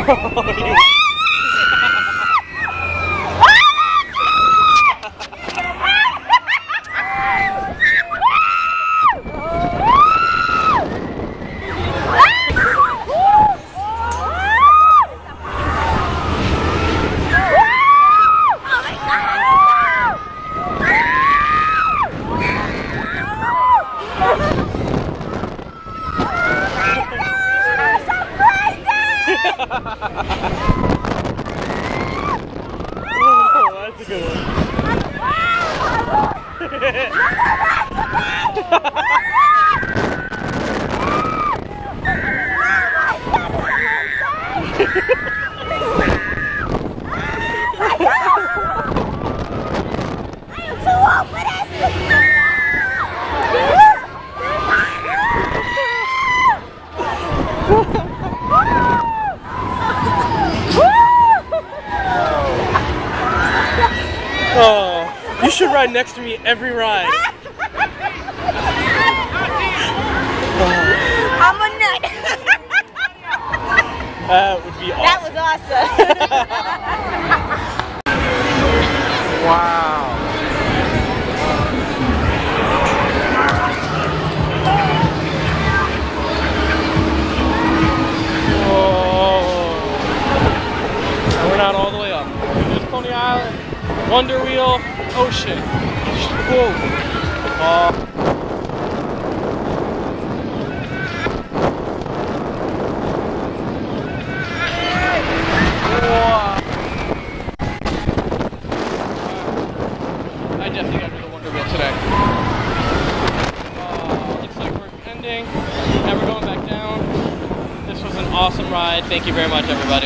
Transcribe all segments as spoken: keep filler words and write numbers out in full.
Oh, you should ride next to me every ride. I'm a nut. That would be awesome. That was awesome. Wow. Whoa. And we're not all the way up. There's Coney Island. Wonder Wheel, ocean. Whoa. Uh, I definitely got rid of the Wonder Wheel today. Uh, looks like we're ending, and we're going back down. This was an awesome ride. Thank you very much, everybody.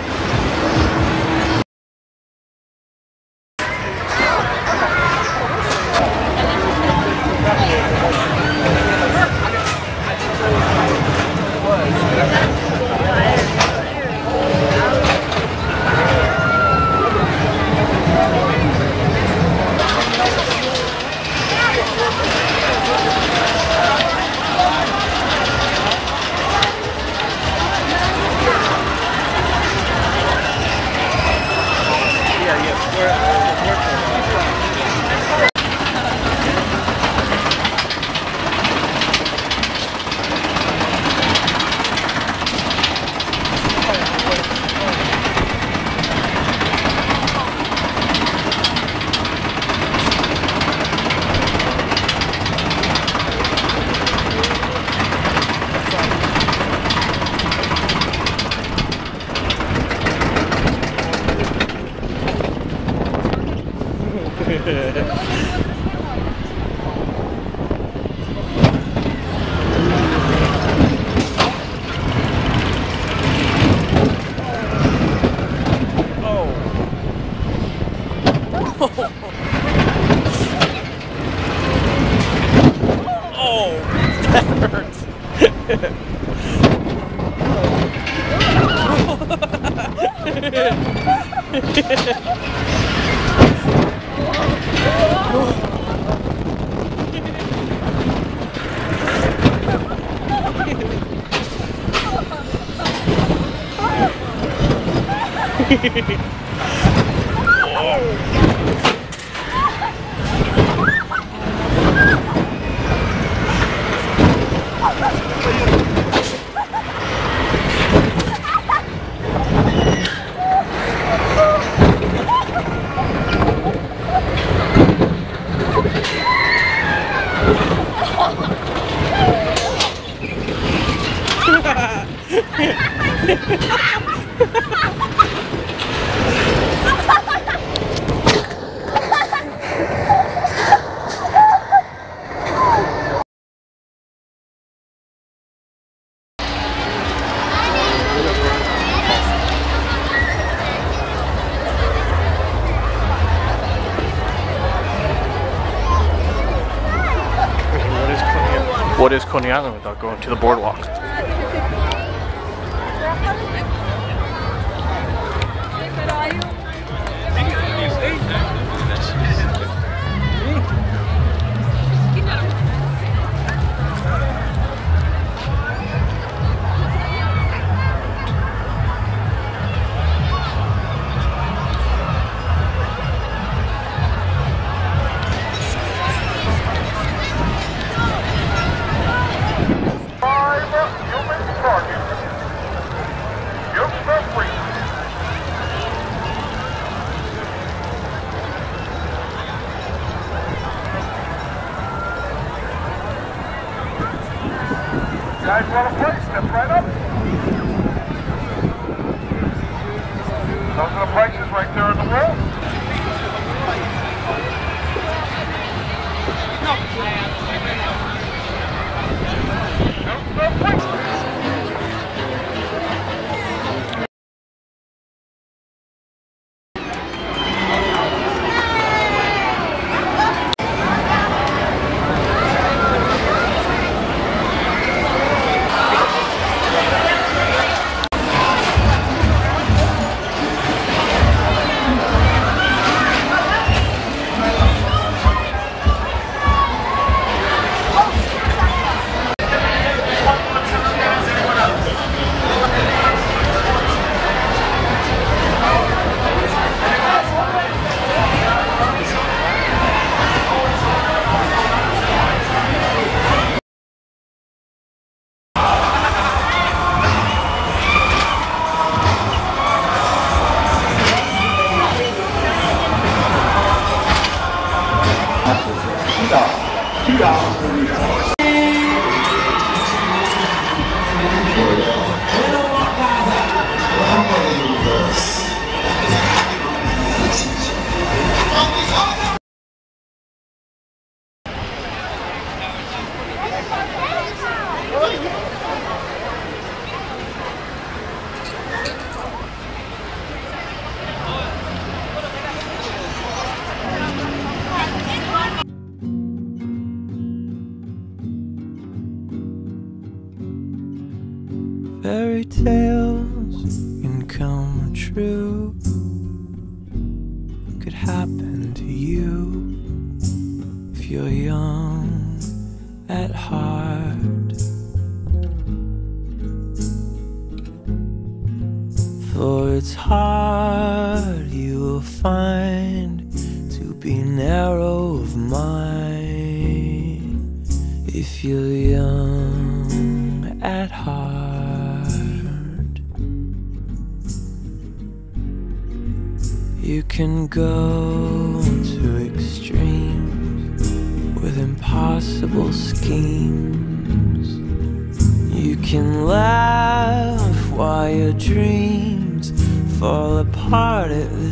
Oh, that hurts. What is Coney Island without going to the boardwalk? Guys want to play? Step right up. Those are the prices right there on the wall. two dollars for you. Fairy tales can come true, could happen to you if you're young at heart. For it's hard, you will find, to be narrow of mind if you're young at heart. You can go to extremes with impossible schemes. You can laugh while your dreams fall apart at the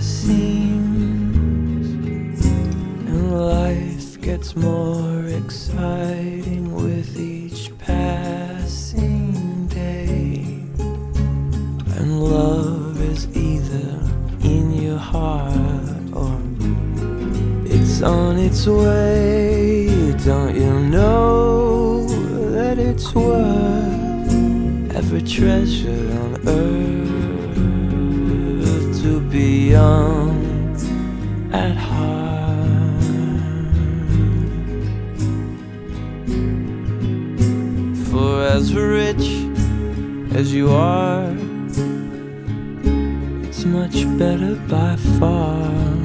seams, and life gets more exciting with each passing day, and love is either in your heart or it's on its way. Don't you know that it's worth every treasure on earth to be young at heart? For as rich as you are, it's much better by far